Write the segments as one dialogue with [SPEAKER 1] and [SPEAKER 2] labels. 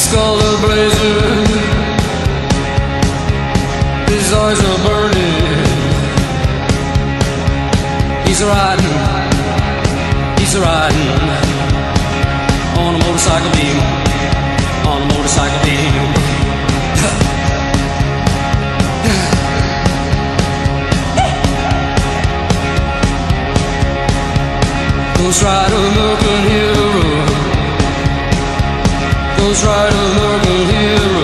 [SPEAKER 1] skull are blazing, his eyes are burning. He's riding on a motorcycle beam, on a motorcycle beam. Ghost rider, American hero. Ghost rider, American hero.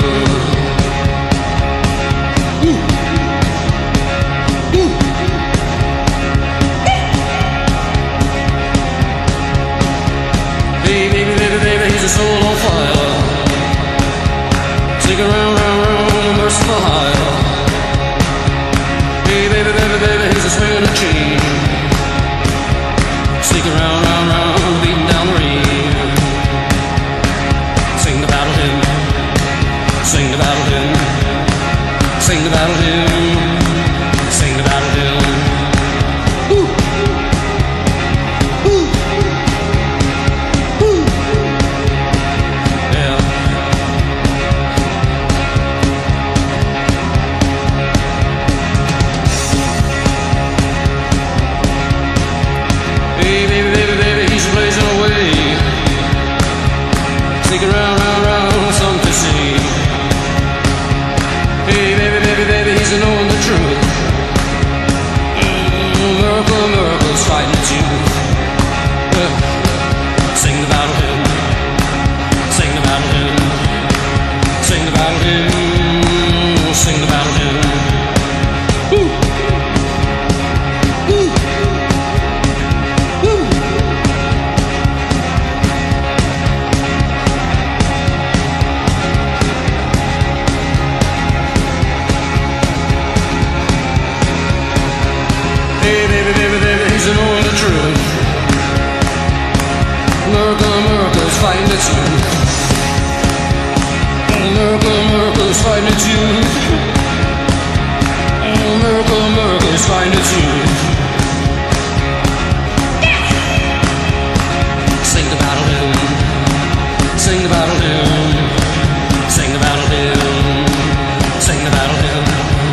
[SPEAKER 1] Hey, baby, he's a soul on fire. Take it round, a merciful higher. Hey, baby, he's a swinging a chain. Sneaking round, beating down the rain. Sing the battle hymn, sing the battle hymn, sing the battle hymn, sing the battle hymn. Woo! Woo! Woo! Yeah. Hey, baby, he's blazing away. Take it round, something to see. Hey, baby, he's knowing the truth. Miracles fighting at you. Sing the battle hymn, sing the battle hymn, sing the battle hymn, sing the battle hymn. Woo! Woo! Woo! Hey, baby, he's knowing the truth. Miracles fighting at you. Miracles fighting at you. Miracles fighting at you. Sing the battle hymn, sing the battle hymn, sing the battle hymn, sing the battle hymn.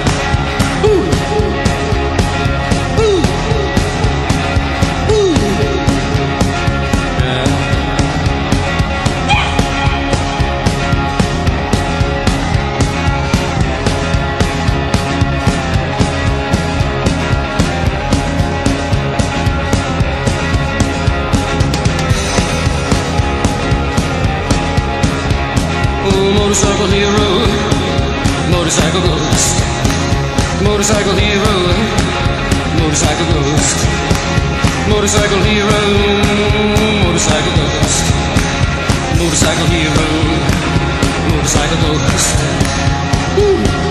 [SPEAKER 1] Motorcycle hero, motorcycle ghost, motorcycle hero, motorcycle ghost, motorcycle hero, motorcycle ghost, motorcycle hero, motorcycle ghost. Woo!